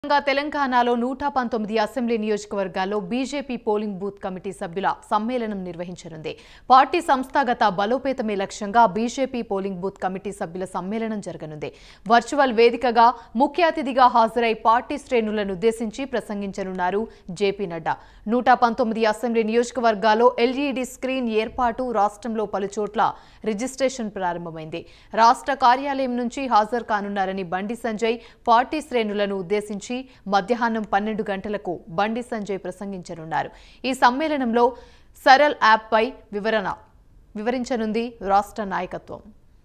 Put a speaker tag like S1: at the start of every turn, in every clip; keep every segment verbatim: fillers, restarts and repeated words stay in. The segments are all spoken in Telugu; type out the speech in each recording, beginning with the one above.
S1: తెలంగాణలో నూట పంతొమ్మిది అసెంబ్లీ నియోజకవర్గాల్లో బీజేపీ పోలింగ్ బూత్ కమిటీ సభ్యుల సమ్మేళనం నిర్వహించనుంది. పార్టీ సంస్థాగత బలోపేతమే లక్ష్యంగా బీజేపీ పోలింగ్ బూత్ కమిటీ సభ్యుల సమ్మేళనం జరగనుంది. వర్చువల్ వేదికగా ముఖ్య అతిథిగా హాజరై పార్టీ శ్రేణులను ఉద్దేశించి ప్రసంగించనున్నారు జేపీ నడ్డా. నూట పంతొమ్మిది అసెంబ్లీ నియోజకవర్గాల్లో ఎల్ఈడీ స్క్రీన్ ఏర్పాటు రాష్ట్రంలో పలుచోట్ల రిజిస్ట్రేషన్ ప్రారంభమైంది. రాష్ట్ర కార్యాలయం నుంచి హాజరు కానున్నారని బండి సంజయ్ పార్టీ శ్రేణులను ఉద్దేశించి మధ్యాహ్నం పన్నెండు గంటలకు బండి సంజయ్ ప్రసంగించనున్నారు. ఈ సమ్మేళనంలో సరల్ యాప్ పై వివరణ వివరించనుంది రాష్ట్ర నాయకత్వం.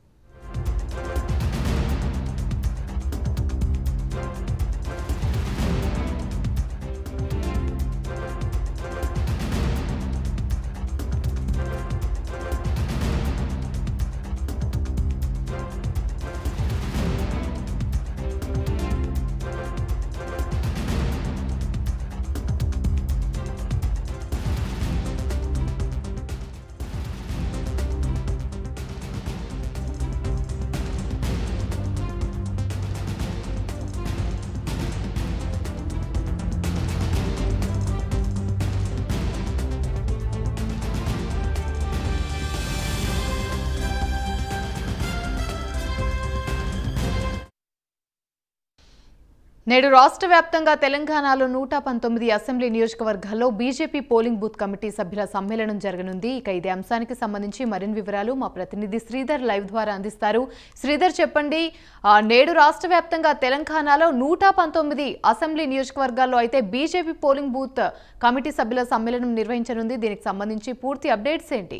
S1: నేడు రాష్ట్ర వ్యాప్తంగా తెలంగాణలో నూట పంతొమ్మిది అసెంబ్లీ నియోజకవర్గాల్లో బీజేపీ పోలింగ్ బూత్ కమిటీ సభ్యుల సమ్మేళనం జరగనుంది. ఇక ఇదే అంశానికి సంబంధించి మరిన్ని వివరాలు మా ప్రతినిధి శ్రీధర్ లైవ్ ద్వారా అందిస్తారు. శ్రీధర్, చెప్పండి, నేడు రాష్ట్ర వ్యాప్తంగా తెలంగాణలో నూట పంతొమ్మిది అసెంబ్లీ నియోజకవర్గాల్లో అయితే బీజేపీ పోలింగ్ బూత్ కమిటీ సభ్యుల సమ్మేళనం నిర్వహించనుంది. దీనికి సంబంధించి పూర్తి అప్డేట్స్ ఏంటి?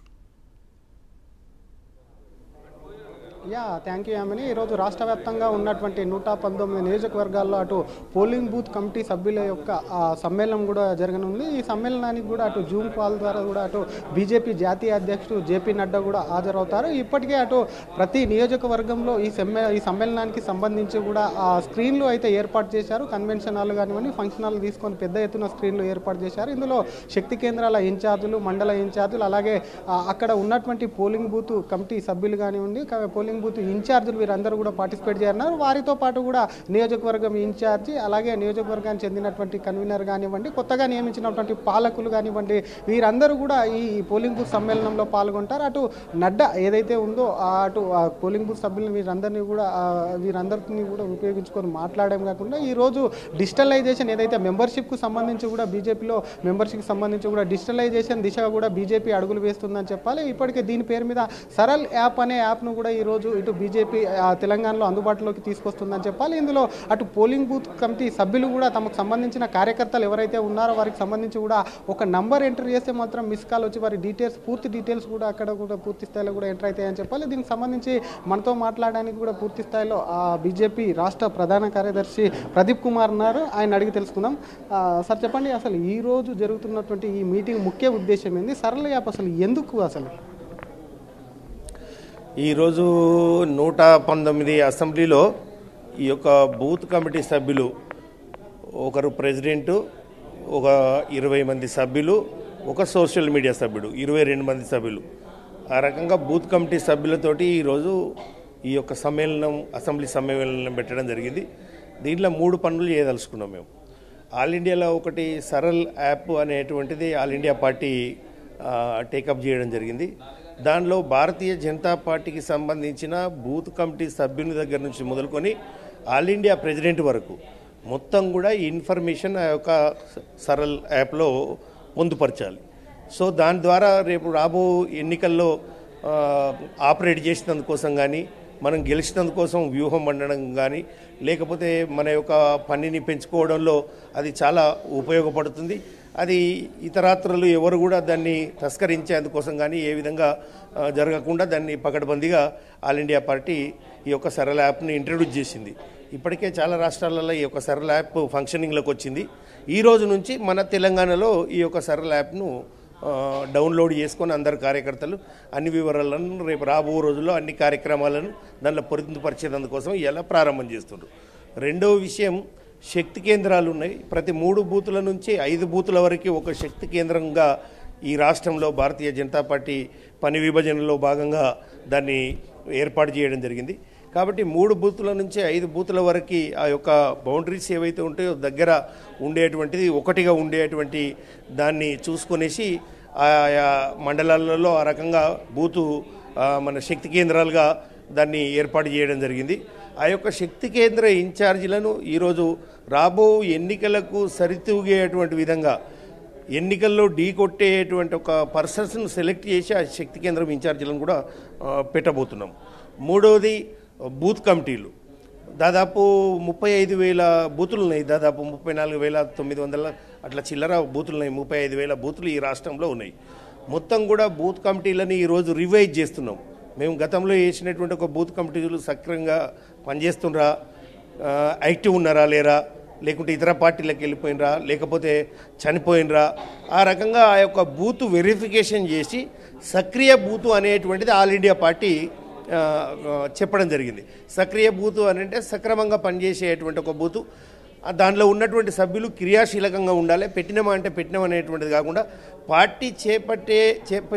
S2: Yeah thank you Yamini. ఈరోజు రాష్ట్ర వ్యాప్తంగా ఉన్నటువంటి నూట పంతొమ్మిది నియోజకవర్గాల్లో అటు పోలింగ్ బూత్ కమిటీ సభ్యుల యొక్క సమ్మేళనం కూడా జరగనుంది. ఈ సమ్మేళనానికి కూడా అటు జూమ్ కాల్ ద్వారా కూడా అటు బీజేపీ జాతీయ అధ్యక్షుడు జేపీ నడ్డా కూడా హాజరవుతారు. ఇప్పటికే అటు ప్రతి నియోజకవర్గంలో ఈ సమ్మే ఈ సమ్మేళనానికి సంబంధించి కూడా ఆ స్క్రీన్లు అయితే ఏర్పాటు చేశారు. కన్వెన్షన్ హాల్ కానివ్వండి, ఫంక్షన్ హాల్ తీసుకొని పెద్ద ఎత్తున స్క్రీన్లు ఏర్పాటు చేశారు. ఇందులో శక్తి కేంద్రాల ఇన్ఛార్జీలు, మండల ఇన్ఛార్జీలు, అలాగే అక్కడ ఉన్నటువంటి పోలింగ్ బూత్ కమిటీ సభ్యులు కానివ్వండి, పోలింగ్ బూత్ ఇన్ఛార్జీలు వీరందరూ కూడా పార్టిసిపేట్ చేస్తున్నారు. వారితో పాటు కూడా నియోజకవర్గం ఇన్ఛార్జి, అలాగే నియోజకవర్గానికి చెందినటువంటి కన్వీనర్ కానివ్వండి, కొత్తగా నియమించినటువంటి పాలకులు కానివ్వండి, వీరందరూ కూడా ఈ పోలింగ్ బూత్ సమ్మేళనంలో పాల్గొంటారు. అటు నడ్డా ఏదైతే ఉందో అటు పోలింగ్ బూత్ సభ్యులను వీరందరినీ కూడా వీరందరినీ కూడా ఉపయోగించుకొని మాట్లాడడం కాకుండా ఈరోజు డిజిటలైజేషన్ ఏదైతే మెంబర్షిప్కు సంబంధించి కూడా బీజేపీలో మెంబర్షిప్కి సంబంధించి కూడా డిజిటలైజేషన్ దిశగా కూడా బీజేపీ అడుగులు వేస్తుందని చెప్పాలి. ఇప్పటికే దీని పేరు మీద సరల్ యాప్ అనే యాప్ను కూడా ఈరోజు ఇటు బీజేపీ తెలంగాణలో అందుబాటులోకి తీసుకొస్తుందని చెప్పాలి. ఇందులో అటు పోలింగ్ బూత్ కమిటీ సభ్యులు కూడా తమకు సంబంధించిన కార్యకర్తలు ఎవరైతే ఉన్నారో వారికి సంబంధించి కూడా ఒక నంబర్ ఎంటర్ చేస్తే మాత్రం మిస్ కాల్ వచ్చి వారి డీటెయిల్స్ పూర్తి డీటెయిల్స్ కూడా అక్కడ కూడా పూర్తి స్థాయిలో కూడా ఎంటర్ అవుతాయని చెప్పాలి. దీనికి సంబంధించి మనతో మాట్లాడడానికి కూడా పూర్తి స్థాయిలో బీజేపీ రాష్ట్ర ప్రధాన కార్యదర్శి ప్రదీప్ కుమార్ ఉన్నారు. ఆయన అడిగి తెలుసుకుందాం. సార్ చెప్పండి, అసలు ఈ రోజు జరుగుతున్నటువంటి ఈ మీటింగ్ ముఖ్య ఉద్దేశం ఏంది? సరళ యాప్ అసలు ఎందుకు? అసలు
S3: ఈరోజు నూట పంతొమ్మిది అసెంబ్లీలో ఈ యొక్క బూత్ కమిటీ సభ్యులు, ఒకరు ప్రెసిడెంటు, ఒక ఇరవై మంది సభ్యులు, ఒక సోషల్ మీడియా సభ్యుడు, ఇరవై రెండు మంది సభ్యులు, ఆ రకంగా బూత్ కమిటీ సభ్యులతోటి ఈరోజు ఈ యొక్క సమ్మేళనం అసెంబ్లీ సమ్మేళనం పెట్టడం జరిగింది. దీంట్లో మూడు పనులు చేయదలుచుకున్నాం మేము. ఆల్ ఇండియాలో ఒకటి సరల్ యాప్ అనేటువంటిది ఆల్ ఇండియా పార్టీ టేకప్ చేయడం జరిగింది. దానిలో భారతీయ జనతా పార్టీకి సంబంధించిన బూత్ కమిటీ సభ్యుని దగ్గర నుంచి మొదలుకొని ఆల్ ఇండియా ప్రెసిడెంట్ వరకు మొత్తం కూడా ఈ ఇన్ఫర్మేషన్ ఆ యొక్క సరల్ యాప్లో పొందుపరచాలి. సో దాని ద్వారా రేపు రాబో ఎన్నికల్లో ఆపరేట్ చేసినందుకోసం కానీ, మనం గెలిచినందుకోసం వ్యూహం వండడం కానీ, లేకపోతే మన యొక్క పనిని పెంచుకోవడంలో అది చాలా ఉపయోగపడుతుంది. అది ఇతరాత్రులు ఎవరు కూడా దాన్ని తస్కరించేందుకోసం కానీ ఏ విధంగా జరగకుండా దాన్ని పకడ్బందీగా ఆల్ ఇండియా పార్టీ ఈ యొక్క సరళ యాప్ని ఇంట్రడ్యూస్ చేసింది. ఇప్పటికే చాలా రాష్ట్రాలలో ఈ యొక్క సరళ యాప్ ఫంక్షనింగ్లోకి వచ్చింది. ఈ రోజు నుంచి మన తెలంగాణలో ఈ యొక్క సరళ యాప్ను డౌన్లోడ్ చేసుకొని అందరు కార్యకర్తలు అన్ని వివరాలను రేపు రాబో రోజుల్లో అన్ని కార్యక్రమాలను దానిలో పొందుపరిచేందుకోసం ఇలా ప్రారంభం చేస్తున్నారు. రెండవ విషయం, శక్తి కేంద్రాలు ఉన్నాయి. ప్రతి మూడు బూతుల నుంచి ఐదు బూతుల వరకు ఒక శక్తి కేంద్రంగా ఈ రాష్ట్రంలో భారతీయ జనతా పార్టీ పని విభజనలో భాగంగా దాన్ని ఏర్పాటు చేయడం జరిగింది. కాబట్టి మూడు బూతుల నుంచి ఐదు బూతుల వరకు ఆ యొక్క బౌండరీస్ ఏవైతే ఉంటాయో దగ్గర ఉండేటువంటిది ఒకటిగా ఉండేటువంటి దాన్ని చూసుకొనేసి ఆయా మండలాలలో ఆ రకంగా బూతు మన శక్తి కేంద్రాలుగా దాన్ని ఏర్పాటు చేయడం జరిగింది. ఆ యొక్క శక్తి కేంద్ర ఇన్ఛార్జీలను ఈరోజు రాబో ఎన్నికలకు సరితూగేటువంటి విధంగా ఎన్నికల్లో ఢీ కొట్టేటువంటి ఒక పర్సన్స్ను సెలెక్ట్ చేసి ఆ శక్తి కేంద్రం ఇన్ఛార్జీలను కూడా పెట్టబోతున్నాం. మూడవది బూత్ కమిటీలు. దాదాపు ముప్పై ఐదు వేల బూతులు ఉన్నాయి. దాదాపు ముప్పై నాలుగు వేల తొమ్మిది వందల అట్లా చిల్లర బూతులు ఉన్నాయి. ముప్పై ఐదు వేల బూతులు ఈ రాష్ట్రంలో ఉన్నాయి. మొత్తం కూడా బూత్ కమిటీలని ఈరోజు రివైజ్ చేస్తున్నాం. మేము గతంలో వేసినటువంటి ఒక బూత్ కమిటీలు సక్రమంగా పనిచేస్తున్నారా, యాక్టివ్ ఉన్నారా లేరా, లేకుంటే ఇతర పార్టీలకు వెళ్ళిపోయినరా, లేకపోతే చనిపోయినరా, ఆ రకంగా ఆ యొక్క బూత్ వెరిఫికేషన్ చేసి సక్రియ బూతు అనేటువంటిది ఆల్ ఇండియా పార్టీ చెప్పడం జరిగింది. సక్రియ బూతు అని అంటే సక్రమంగా పనిచేసేటువంటి ఒక బూతు, దానిలో ఉన్నటువంటి సభ్యులు క్రియాశీలకంగా ఉండాలి. పెట్టినమా అంటే పెట్టినాం అనేటువంటిది కాకుండా పార్టీ చేపట్టే చెప్పే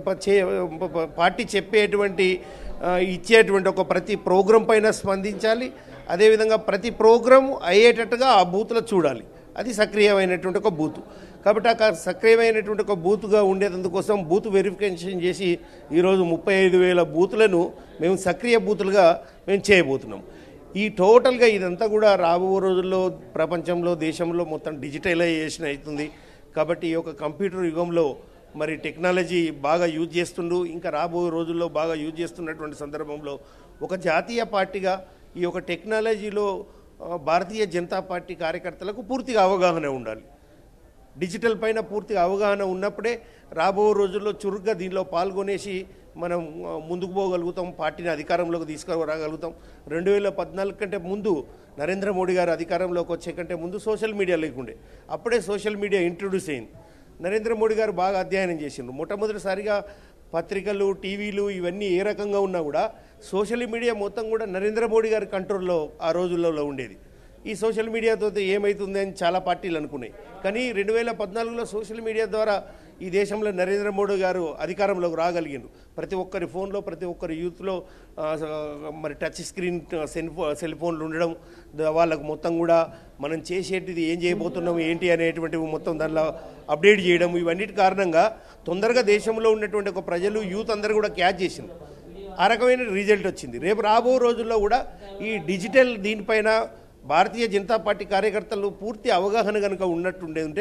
S3: పార్టీ చెప్పేటువంటి ఇచ్చేటువంటి ఒక ప్రతి ప్రోగ్రాం పైన స్పందించాలి. అదేవిధంగా ప్రతి ప్రోగ్రాం అయ్యేటట్టుగా ఆ బూత్లో చూడాలి. అది సక్రియమైనటువంటి ఒక బూతు. కాబట్టి ఆ సక్రియమైనటువంటి ఒక బూతుగా ఉండేందుకోసం బూత్ వెరిఫికేషన్ చేసి ఈరోజు ముప్పై ఐదు వేల బూతులను మేము సక్రియ బూతులుగా మేము చేయబోతున్నాం. ఈ టోటల్గా ఇదంతా కూడా రాబో రోజుల్లో ప్రపంచంలో దేశంలో మొత్తం డిజిటలైజేషన్ అవుతుంది. కాబట్టి ఈ యొక్క కంప్యూటర్ యుగంలో మరి టెక్నాలజీ బాగా యూజ్ చేస్తుండు. ఇంకా రాబో రోజుల్లో బాగా యూజ్ చేస్తున్నటువంటి సందర్భంలో ఒక జాతీయ పార్టీగా ఈ యొక్క టెక్నాలజీలో భారతీయ జనతా పార్టీ కార్యకర్తలకు పూర్తిగా అవగాహన ఉండాలి. డిజిటల్ పైన పూర్తిగా అవగాహన ఉన్నప్పుడే రాబో రోజుల్లో చురుగ్గా దీనిలో పాల్గొనేసి మనం ముందుకు పోగలుగుతాం, పార్టీని అధికారంలోకి తీసుకురాగలుగుతాం. రెండు వేల పద్నాలుగు కంటే ముందు నరేంద్ర మోడీ గారు అధికారంలోకి వచ్చే కంటే ముందు సోషల్ మీడియా లేకుండే. అప్పుడే సోషల్ మీడియా ఇంట్రొడ్యూస్ అయింది. నరేంద్ర మోడీ గారు బాగా అధ్యయనం చేసిండ్రు. మొట్టమొదటిసారిగా పత్రికలు, టీవీలు ఇవన్నీ ఏ రకంగా ఉన్నా కూడా సోషల్ మీడియా మొత్తం కూడా నరేంద్ర మోడీ గారి కంట్రోల్లో ఆ రోజుల్లో ఉండేది. ఈ సోషల్ మీడియాతో ఏమవుతుంది అని చాలా పార్టీలు అనుకున్నాయి. కానీ రెండు వేల పద్నాలుగులో సోషల్ మీడియా ద్వారా ఈ దేశంలో నరేంద్ర మోడీ గారు అధికారంలోకి రాగలిగిండ్రు. ప్రతి ఒక్కరి ఫోన్లో, ప్రతి ఒక్కరి యూత్లో మరి టచ్ స్క్రీన్ సెల్ సెల్ ఫోన్లు ఉండడం, వాళ్ళకు మొత్తం కూడా మనం చేసేటిది ఏం చేయబోతున్నాం ఏంటి అనేటువంటివి మొత్తం దానిలో అప్డేట్ చేయడం, ఇవన్నిటి కారణంగా తొందరగా దేశంలో ఉన్నటువంటి ఒక ప్రజలు యూత్ అందరూ కూడా క్యాచ్ చేసింది. ఆ రకమైన రిజల్ట్ వచ్చింది. రేపు రాబో రోజుల్లో కూడా ఈ డిజిటల్ దీనిపైన భారతీయ జనతా పార్టీ కార్యకర్తలు పూర్తి అవగాహన కనుక ఉన్నట్టుండే ఉంటే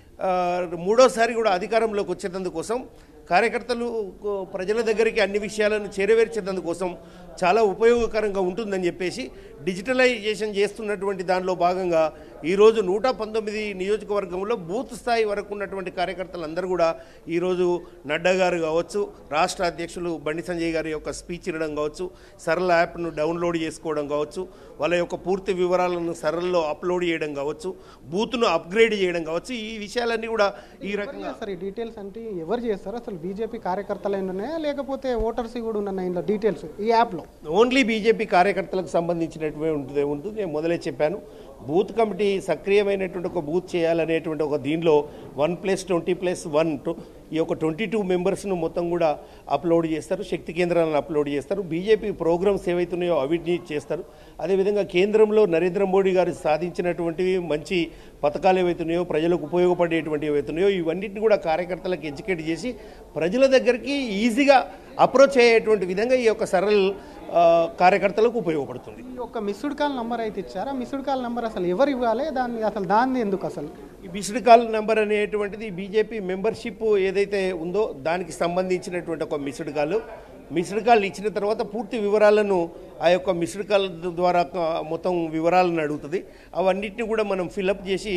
S3: మూడోసారి కూడా అధికారంలోకి వచ్చేందుకోసం కార్యకర్తలు ప్రజల దగ్గరికి అన్ని విషయాలను చేరవేర్చేందుకోసం చాలా ఉపయోగకరంగా ఉంటుందని చెప్పేసి డిజిటలైజేషన్ చేస్తున్నటువంటి దానిలో భాగంగా ఈరోజు నూట పంతొమ్మిది నియోజకవర్గంలో బూత్ స్థాయి వరకు ఉన్నటువంటి కార్యకర్తలందరూ కూడా ఈరోజు నడ్డా గారు కావచ్చు, రాష్ట్ర అధ్యక్షులు బండి సంజయ్ గారి యొక్క స్పీచ్ ఇవ్వడం కావచ్చు, సరళ యాప్ను డౌన్లోడ్ చేసుకోవడం కావచ్చు, వాళ్ళ యొక్క పూర్తి వివరాలను సరళలో అప్లోడ్ చేయడం కావచ్చు, బూత్ను అప్గ్రేడ్ చేయడం కావచ్చు, ఈ విషయాలన్నీ కూడా ఈ రకంగా
S2: సార్ ఈ డీటెయిల్స్ అంటే ఎవరు చేస్తారు? అసలు బీజేపీ కార్యకర్తలు ఉన్నాయా లేకపోతే ఓటర్స్ కూడా ఉన్నాయి ఇందులో డీటెయిల్స్ ఈ యాప్లో?
S3: ఓన్లీ బీజేపీ కార్యకర్తలకు సంబంధించినటువంటి ఉంటుంది ఉంటుంది నేను మొదలే చెప్పాను. బూత్ కమిటీ సక్రియమైనటువంటి ఒక బూత్ చేయాలనేటువంటి ఒక దీనిలో one plus twenty plus one two ఈ యొక్క ట్వంటీ టూ మెంబర్స్ను మొత్తం కూడా అప్లోడ్ చేస్తారు. శక్తి కేంద్రాలను అప్లోడ్ చేస్తారు. బీజేపీ ప్రోగ్రామ్స్ ఏవైతున్నాయో అవిటిని చేస్తారు. అదేవిధంగా కేంద్రంలో నరేంద్ర మోడీ గారు సాధించినటువంటివి మంచి పథకాలు ఏవైతున్నాయో, ప్రజలకు ఉపయోగపడేటువంటి ఏవైతున్నాయో ఇవన్నిటిని కూడా కార్యకర్తలకు ఎడ్యుకేట్ చేసి ప్రజల దగ్గరికి ఈజీగా అప్రోచ్ అయ్యేటువంటి విధంగా ఈ యొక్క సరళ కార్యకర్తలకు ఉపయోగపడుతుంది.
S2: ఈ యొక్క మిస్డ్ కాల్ నెంబర్ అయితే ఇచ్చారా? మిస్డ్ కాల్ నెంబర్ అసలు ఎవరు ఇవ్వాలి? దాన్ని అసలు దాన్ని ఎందుకు అసలు
S3: ఈ మిస్డ్ కాల్ నెంబర్ అనేటువంటిది బీజేపీ మెంబర్షిప్ ఏదైతే ఉందో దానికి సంబంధించినటువంటి ఒక మిస్డ్ కాల్. మిస్డ్ కాల్ ఇచ్చిన తర్వాత పూర్తి వివరాలను ఆ యొక్క మిస్డ్ కాల్ ద్వారా మొత్తం వివరాలను అడుగుతుంది. అవన్నిటిని కూడా మనం ఫిలప్ చేసి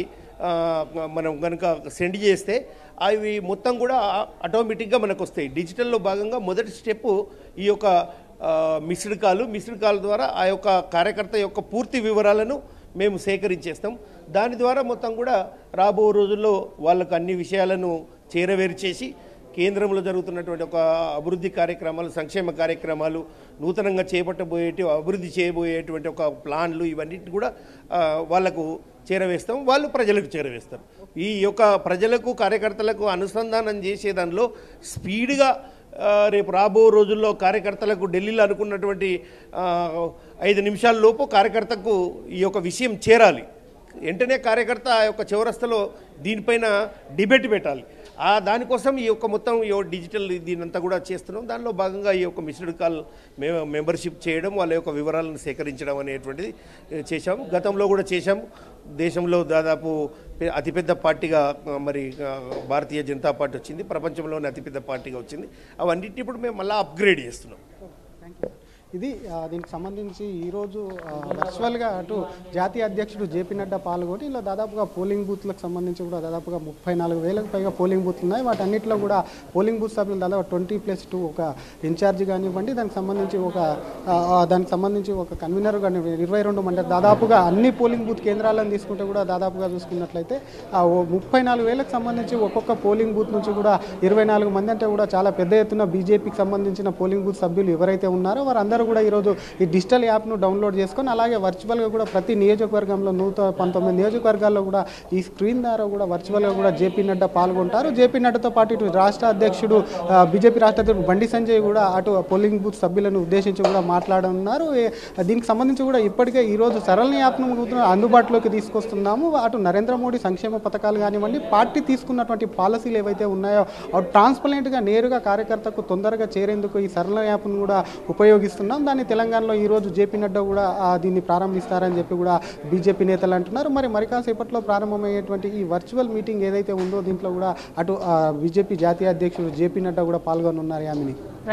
S3: మనం కనుక సెండ్ చేస్తే అవి మొత్తం కూడా ఆటోమేటిక్గా మనకు వస్తాయి. డిజిటల్లో భాగంగా మొదటి స్టెప్ ఈ యొక్క మిస్డ్ కాల్ మిస్డ్ కాల్ ద్వారా ఆ యొక్క కార్యకర్త యొక్క పూర్తి వివరాలను మేము సేకరించేస్తాం. దాని ద్వారా మొత్తం కూడా రాబో రోజుల్లో వాళ్ళకు అన్ని విషయాలను చేరవేర్చేసి కేంద్రంలో జరుగుతున్నటువంటి ఒక అభివృద్ధి కార్యక్రమాలు, సంక్షేమ కార్యక్రమాలు, నూతనంగా చేపట్టబోయేటి అభివృద్ధి చేయబోయేటువంటి ఒక ప్లాన్లు ఇవన్నిటిని కూడా వాళ్లకు చేరవేస్తాం. వాళ్ళు ప్రజలకు చేరవేస్తారు. ఈ యొక్క ప్రజలకు కార్యకర్తలకు అనుసంధానం చేసే దానిలో స్పీడ్గా ఆ, రేపు రాబో రోజుల్లో కార్యకర్తలకు ఢిల్లీలో అనుకున్నటువంటి ఆ, ఐదు నిమిషాల లోపు కార్యకర్తకు ఈ యొక్క విషయం చేరాలి. వెంటనే కార్యకర్త ఆ యొక్క చౌరస్తలో దీనిపైన డిబేట్ పెట్టాలి. ఆ దానికోసం ఈ యొక్క మొత్తం ఈ డిజిటల్ దీనంతా కూడా చేస్తున్నాం. దానిలో భాగంగా ఈ యొక్క మిస్డ్ కాల్ మే మెంబర్షిప్ చేయడం, వాళ్ళ యొక్క వివరాలను సేకరించడం అనేటువంటిది చేశాము. గతంలో కూడా చేశాము. దేశంలో దాదాపు అతిపెద్ద పార్టీగా మరి భారతీయ జనతా పార్టీ వచ్చింది, ప్రపంచంలోనే అతిపెద్ద పార్టీగా వచ్చింది. అవన్నిటిని ఇప్పుడు మేము మళ్ళీ అప్గ్రేడ్ చేస్తున్నాం.
S2: ఇది ఆ, దీనికి సంబంధించి ఈరోజు వర్చువల్గా అటు జాతీయ అధ్యక్షుడు జేపీ నడ్డా పాల్గొని ఇలా దాదాపుగా పోలింగ్ బూత్లకు సంబంధించి కూడా దాదాపుగా ముప్పై నాలుగు వేలకు పైగా పోలింగ్ బూత్లు ఉన్నాయి. వాటన్నిటిలో కూడా పోలింగ్ బూత్ సభ్యులు దాదాపు ట్వంటీ ప్లస్ టూ ఒక ఇన్ఛార్జ్ కానివ్వండి, దానికి సంబంధించి ఒక ఆ, దానికి సంబంధించి ఒక కన్వీనర్ కానివ్వండి, ఇరవై రెండు మంది దాదాపుగా అన్ని పోలింగ్ బూత్ కేంద్రాలను తీసుకుంటే కూడా దాదాపుగా చూసుకున్నట్లయితే ఆ ముప్పై నాలుగు వేలకు సంబంధించి ఒక్కొక్క పోలింగ్ బూత్ నుంచి కూడా ఇరవై నాలుగు మంది అంటే కూడా చాలా పెద్ద ఎత్తున బీజేపీకి సంబంధించిన పోలింగ్ బూత్ సభ్యులు ఎవరైతే ఉన్నారో వారందరూ కూడా ఈరోజు ఈ డిజిటల్ యాప్ను డౌన్లోడ్ చేసుకొని అలాగే వర్చువల్గా కూడా ప్రతి నియోజకవర్గంలో నూట పంతొమ్మిది నియోజకవర్గాల్లో కూడా ఈ స్క్రీన్ ద్వారా కూడా వర్చువల్గా కూడా జేపీ నడ్డా పాల్గొంటారు. జేపీ నడ్డాతో పాటు ఇటు రాష్ట్ర అధ్యక్షుడు బీజేపీ రాష్ట్ర అధ్యక్షుడు బండి సంజయ్ కూడా అటు పోలింగ్ బూత్ సభ్యులను ఉద్దేశించి కూడా మాట్లాడనున్నారు. దీనికి సంబంధించి కూడా ఇప్పటికే ఈరోజు సరళ యాప్ను అందుబాటులోకి తీసుకొస్తున్నాము. అటు నరేంద్ర మోడీ సంక్షేమ పథకాలు కానివ్వండి, పార్టీ తీసుకున్నటువంటి పాలసీలు ఏవైతే ఉన్నాయో అటు ట్రాన్స్పరెంట్గా నేరుగా కార్యకర్తకు తొందరగా చేరేందుకు ఈ సరళ యాప్ను కూడా ఉపయోగిస్తున్నాం. దాన్ని తెలంగాణలో ఈరోజు జేపీ నడ్డా కూడా దీన్ని ప్రారంభిస్తారని చెప్పి కూడా బీజేపీ నేతలు అంటున్నారు. మరి మరి కాసేపట్లో ప్రారంభమయ్యేటువంటి ఈ వర్చువల్ మీటింగ్ ఏదైతే ఉందో దీంట్లో కూడా అటు బీజేపీ జాతీయ అధ్యక్షుడు జేపీ నడ్డా కూడా పాల్గొనున్నారు. యామిని.